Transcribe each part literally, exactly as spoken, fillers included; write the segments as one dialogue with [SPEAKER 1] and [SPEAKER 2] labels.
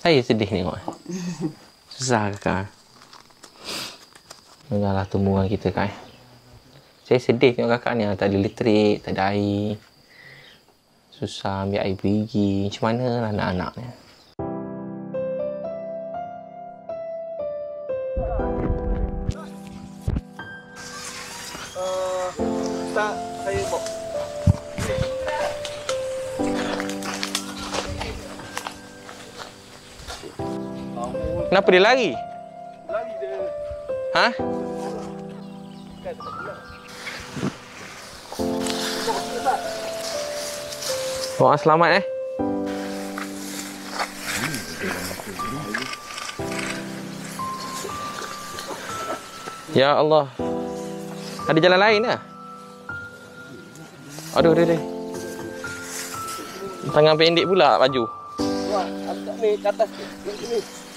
[SPEAKER 1] Saya sedih tengok. Susah kakak. Dengarlah tumbuhan kita kan. Saya sedih tengok kakak ni. Tak ada elektrik, tak ada air. Susah ambil air pergi. Macam mana lah anak-anak ni.
[SPEAKER 2] Uh, tak, saya bawa.
[SPEAKER 1] Kenapa dia lari?
[SPEAKER 2] Lari dia.
[SPEAKER 1] Ha?
[SPEAKER 2] Kan tak pula.
[SPEAKER 1] Doa selamat eh. Ya Allah. Ada jalan lain ke? Aduh, aduh, aduh. Tangan pendek pula baju.
[SPEAKER 2] Wah, agak ni ke atas ni. Ni.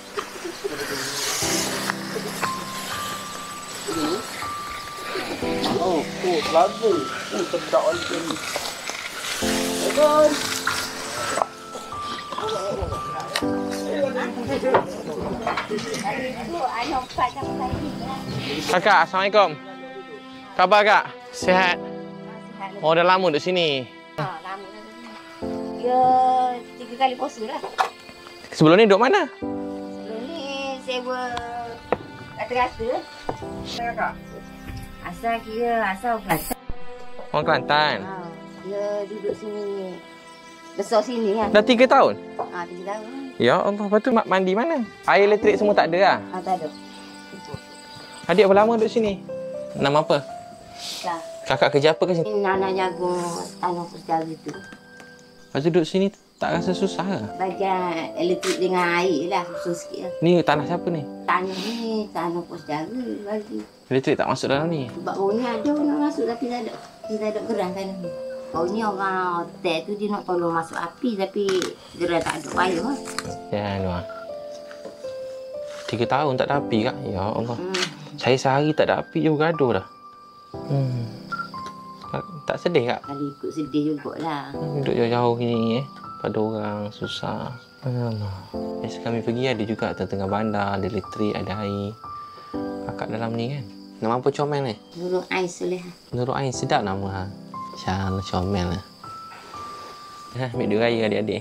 [SPEAKER 2] Oh, oh, lagu. Oh, sedap macam ni. Aduh.
[SPEAKER 1] Kakak, Assalamualaikum. Khabar kak? Sihat? Oh, dah lama duduk sini.
[SPEAKER 3] Ha, lama dah. Ya, tiga kali puasa lah.
[SPEAKER 1] Sebelum ni duduk mana?
[SPEAKER 3] Sebelum ni sewa kata-kata.
[SPEAKER 2] Kakak.
[SPEAKER 3] Asal kira, asal Kelantan.
[SPEAKER 1] Orang Kelantan.
[SPEAKER 3] Ha, dia duduk sini. Besar sini kan.
[SPEAKER 1] Dah tiga tahun?
[SPEAKER 3] Ha, tiga tahun.
[SPEAKER 1] Ya Allah, lepas tu mak mandi mana? Air elektrik semua tak ada lah?
[SPEAKER 3] Ha, tak ada.
[SPEAKER 1] Adik berapa lama duduk sini? Nama apa?
[SPEAKER 3] Dah.
[SPEAKER 1] Kakak kerja apa kat sini?
[SPEAKER 3] Ini nak jaga tanah pustaka tu.
[SPEAKER 1] Lepas tu duduk sini tak rasa susah ke?
[SPEAKER 3] Bagian elektrik dengan air lah, susah sikit lah.
[SPEAKER 1] Ni tanah siapa ni?
[SPEAKER 3] Tanah ni, tanah pustaka bagi.
[SPEAKER 1] Elektrik tak masuk dalam ni?
[SPEAKER 3] Sebab bau ni ada orang masuk tapi tak ada. Dia tak ada geran tanah ni. Bau ni orang hotel tu dia nak tolong masuk api tapi geran tak ada payah lah.
[SPEAKER 1] Ya, Nuah. Tiga tahun tak ada api kak? Ya Allah.
[SPEAKER 3] Hmm.
[SPEAKER 1] Saya sehari tak ada api je gaduh dah. Hmm. Tak sedih kak?
[SPEAKER 3] Kali ikut sedih jugalah.
[SPEAKER 1] Hmm, duduk jauh-jauh gini eh. Pada orang susah. Allah. Biasa kami pergi ada juga tengah bandar, ada elektrik, ada air. Kakak dalam ni kan? Nama apa comel ni?
[SPEAKER 3] Nurul Ain Soleh.
[SPEAKER 1] Nurul Ain, sedap nama ha. Syah comel lah. Ha, ambil dua raya adik-adik.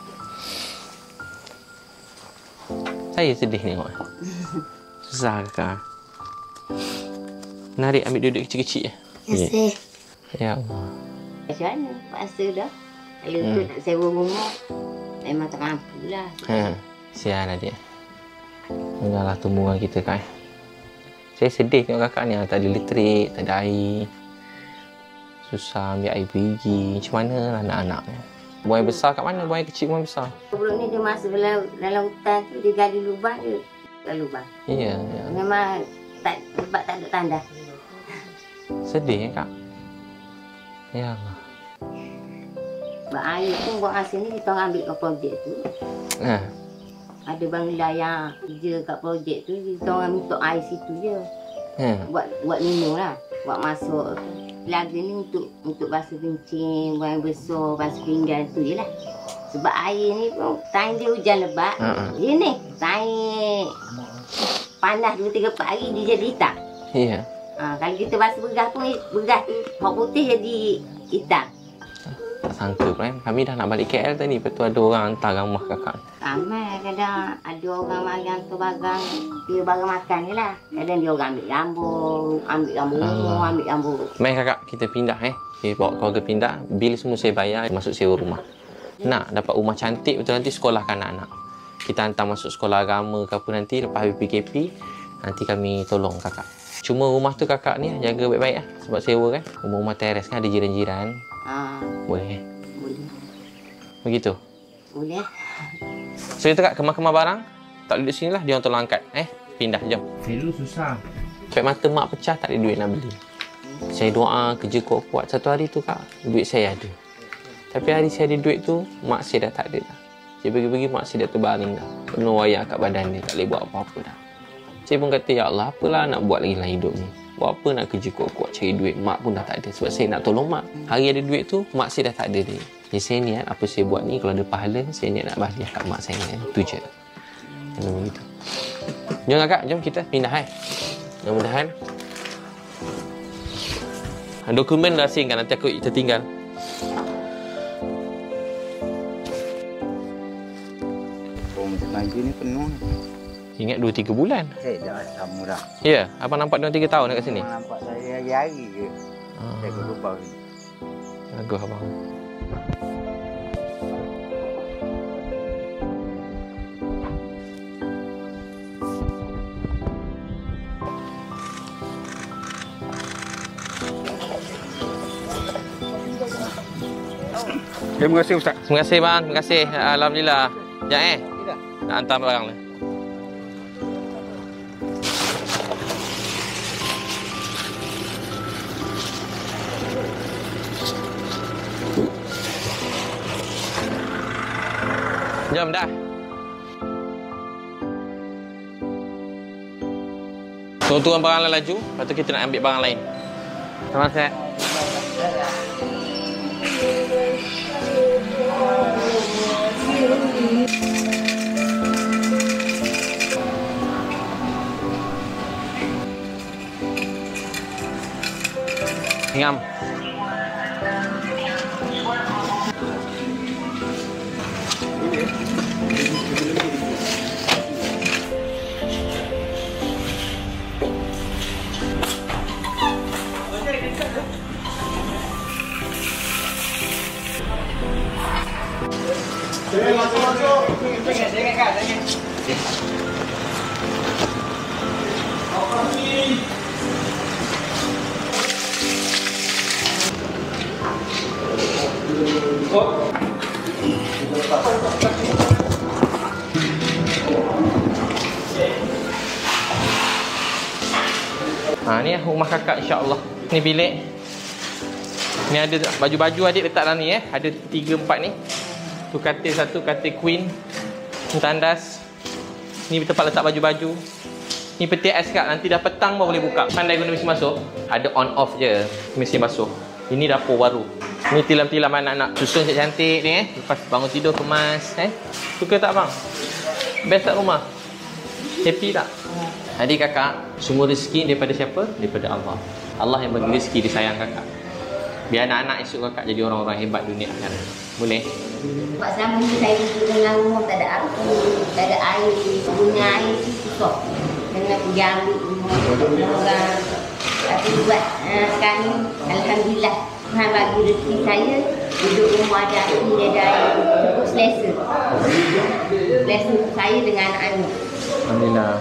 [SPEAKER 1] Saya sedih tengok. Susah kakak. Menarik ambil duduk kecil-kecil.
[SPEAKER 3] Kasih.
[SPEAKER 1] Ya Allah.
[SPEAKER 3] Macam mana? Paksa dah. Kalau
[SPEAKER 1] Hmm.
[SPEAKER 3] tu nak sewa rumah, memang tak mampu lah.
[SPEAKER 1] Ha, sian lah dia. Dengarlah tumbuhan kita kan. Saya sedih tengok kakak ni. Tak ada elektrik, tak ada air. Susah ambil air pergi. Macam mana lah anak-anak ni. Buang air besar kat mana? Buang air kecil, buang besar.
[SPEAKER 3] Sebelum ni dia masuk dalam, dalam hutan tu, dia gali lubang dia. Gali lubang.
[SPEAKER 1] Ya, ya.
[SPEAKER 3] Memang tak, sebab tak ada tanda.
[SPEAKER 1] Sedih ya kak. Ya Allah.
[SPEAKER 3] Sebab air pun buat hasil ni kita orang ambil ke projek tu.
[SPEAKER 1] Ha.
[SPEAKER 3] Ada bangla yang kerja kat projek tu, kita orang minta air situ je.
[SPEAKER 1] Ha.
[SPEAKER 3] Buat buat minum lah. Buat masuk. Lagu ni untuk untuk basuh kencing, buang air besar, basuh pinggan tu je lah. Sebab air ni pun, time dia hujan lebat.
[SPEAKER 1] Ha.
[SPEAKER 3] Dia ni, time panas dua tiga hari dia jadi hitam.
[SPEAKER 1] Ya.
[SPEAKER 3] Ha, kalau kita basuh beras pun, beras tu hak putih jadi hitam.
[SPEAKER 1] Tak sangka pun kan. Kami dah nak balik K L tadi. Lepas tu ada orang hantar rumah kakak.
[SPEAKER 3] Ramai kadang ada orang magang tu barang, dia barang makan ni lah. Kadang dia orang ambil gambar, ambil gambar rumah, ambil gambar.
[SPEAKER 1] Mari kakak, kita pindah eh. Kita bawa keluarga pindah. Bil semua saya bayar. Masuk sewa rumah. Nak dapat rumah cantik betul nanti sekolahkan anak-anak. Kita hantar masuk sekolah agama ke apa nanti. Lepas habis P K P, nanti kami tolong kakak. Cuma rumah tu kakak ni jaga baik-baik lah. Sebab sewa kan. Rumah-rumah teres kan ada jiran-jiran.
[SPEAKER 3] Ha,
[SPEAKER 1] Boleh eh?
[SPEAKER 3] boleh.
[SPEAKER 1] Begitu.
[SPEAKER 3] Boleh.
[SPEAKER 1] So kita kat kemas-kemas barang. Tak boleh duduk sini lah. Dia orang tolong angkat. Eh, pindah jom. Saya dulu susah. Sampai mata mak pecah tak ada duit nak beli. Saya doa kerja kuat-kuat. Satu hari tu kak, duit saya ada. Tapi hari saya ada duit tu, mak saya dah tak ada dah. Saya pergi-pergi mak saya dah terbaring dah. Penuh wayang kat badan dia. Tak boleh buat apa-apa dah. Saya pun kata, ya Allah, apalah nak buat lagi dalam hidup ni. Buat apa nak kerja kuat-kuat cari duit. Mak pun dah tak ada. Sebab saya nak tolong mak. Hari ada duit tu, mak saya dah tak ada dia. Jadi saya niat apa saya buat ni, kalau ada pahala, saya niat nak balik kat mak saya. Itu je. Kalau begitu. Jom kakak, jom kita pindah eh. Mudah-mudahan. Dokumen dah asing kan, nanti aku tertinggal.
[SPEAKER 2] Bom semanggi ni penuh.
[SPEAKER 1] Ingat dua tiga bulan.
[SPEAKER 2] Eh, dah sama dah.
[SPEAKER 1] Ya, abang nampak dua tiga tahun dekat sini.
[SPEAKER 2] Abang nampak saya hari-hari je.
[SPEAKER 1] Ah.
[SPEAKER 2] Saya berubah ni.
[SPEAKER 1] Bagus abang.
[SPEAKER 2] Terima kasih Ustaz.
[SPEAKER 1] Terima kasih bang, terima kasih. Alhamdulillah. Sekejap eh. Nak hantar barang ni. Jom dah. Turun-turun barang lain laju, lepas tu kita nak ambil barang lain. Terima kasih. Ngam.
[SPEAKER 2] Masuk-masuk.
[SPEAKER 1] Ha, ni rumah kakak insya-Allah. Ni bilik. Ni ada baju-baju adik letak dalam ni eh. Ada tiga empat ni. Tu katil satu, katil queen. Ni tandas. Ni tempat letak baju-baju. Ni peti ais kak. Nanti dah petang baru boleh buka. Pandai guna mesin basuh. Ada on off je mesin basuh. Ini dapur baru. Ni tilam-tilam anak-anak. Susun cantik ni eh. Lepas bangun tidur kemas eh. Suka tak bang? Best tak rumah? Happy tak? Adik kakak, semua rezeki daripada siapa? Daripada Allah. Allah yang bagi rezeki, dia sayang kakak. Biar anak-anak esok kakak jadi orang-orang hebat dunia akhirat. Boleh?
[SPEAKER 3] Sebab selama ni saya duduk dengan rumah tak ada api, tak ada air. Punya air tu susah. Dengan pergi ambil rumah orang. Tapi buat uh, sekarang ni, Alhamdulillah. Tuhan bagi rezeki saya, duduk rumah ada api, ada air. Cukup selesa. Selesa saya dengan anak-anak.
[SPEAKER 1] Alhamdulillah.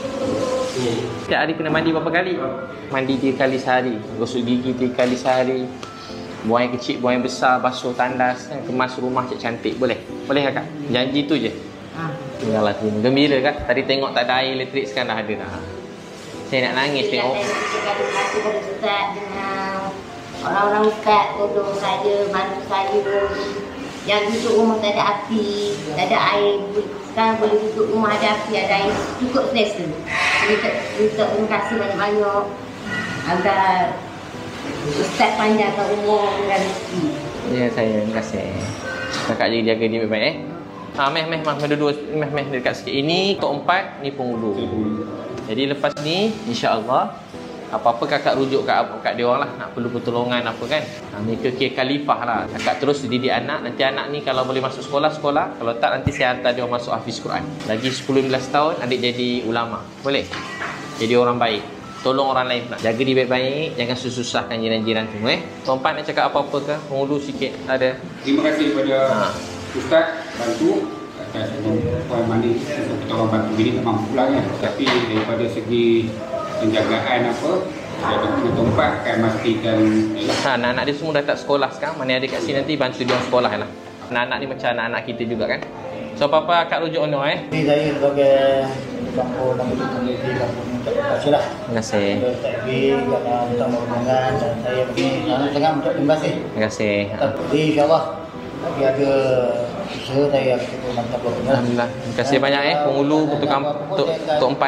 [SPEAKER 1] Setiap hari kena mandi berapa kali? Mandi tiga kali sehari. Gosok gigi tiga kali sehari. Buang yang kecil, buang yang besar, basuh tandas, kemas rumah cik cantik. Boleh? Boleh kakak? Janji tu je.
[SPEAKER 3] Ha.
[SPEAKER 1] Yalah, gembira kak. Tadi tengok tak ada air elektrik, sekarang dah ada dah. Saya nak nangis tengok.
[SPEAKER 3] Saya terima kasih kepada Ustaz dengan orang-orang Ustaz, tolong saya, bantu saya. Yang duduk rumah tak ada api, tak ada air. Sekarang boleh duduk rumah ada api, ada air. Cukup selesa. Minta, minta terima kasih banyak-banyak agar Ustaz panjangkan umur dan rezeki.
[SPEAKER 1] Ya saya, terima kasih. Kakak jadi jaga dia baik-baik eh. Ha, meh, meh, meh, dua-dua, meh, meh dekat sikit. Ini tok empat, ni penghulu. Jadi lepas ni, insya-Allah apa-apa kakak rujuk kat, kat dia orang lah. Nak perlu pertolongan apa kan. Ha, ni ke khalifah lah. Kakak terus didik anak. Nanti anak ni kalau boleh masuk sekolah, sekolah. Kalau tak, nanti saya hantar dia orang masuk hafiz Quran. Lagi sepuluh lima belas tahun, adik jadi ulama. Boleh? Jadi orang baik. Tolong orang lain pula. Jaga dia baik-baik. Jangan susahkan jiran-jiran tu eh. Tuan-tuan nak cakap apa-apa ke? Penghulu sikit. Ada.
[SPEAKER 4] Terima kasih kepada ha. Ustaz bantu atas puan mandi untuk kita orang bantu ini memang pula kan. Tapi daripada segi penjagaan apa, ada tempat akan memastikan
[SPEAKER 1] ha, anak-anak dia semua dah tak sekolah sekarang. Mana ada kat sini nanti bantu dia orang sekolah lah. Anak-anak ni macam anak-anak kita juga kan. So apa-apa akak rujuk ono eh.
[SPEAKER 5] Ini saya sebagai kampung dan komuniti kampung ni terima kasih lah.
[SPEAKER 1] Terima kasih.
[SPEAKER 5] Ustaz B kerana minta pertolongan dan saya begini sangat sangat untuk terima kasih.
[SPEAKER 1] Terima kasih.
[SPEAKER 5] Tapi insyaAllah lagi ada usaha saya akan cuba mantap pertolongan.
[SPEAKER 1] Alhamdulillah. Terima kasih banyak eh. Penghulu untuk kampung untuk untuk empat.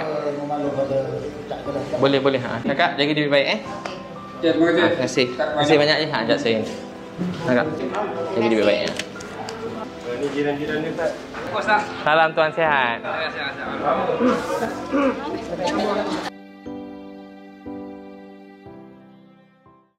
[SPEAKER 1] Boleh boleh ha. Kakak jaga dia baik eh.
[SPEAKER 4] terima kasih.
[SPEAKER 1] Terima kasih. Terima kasih banyak je ha ajak saya. Kakak jaga dia baik ya.
[SPEAKER 2] Ini jiran-jiran ni, Ustaz.
[SPEAKER 1] Salam tuan sihat.
[SPEAKER 6] Sihat, sihat, sihat.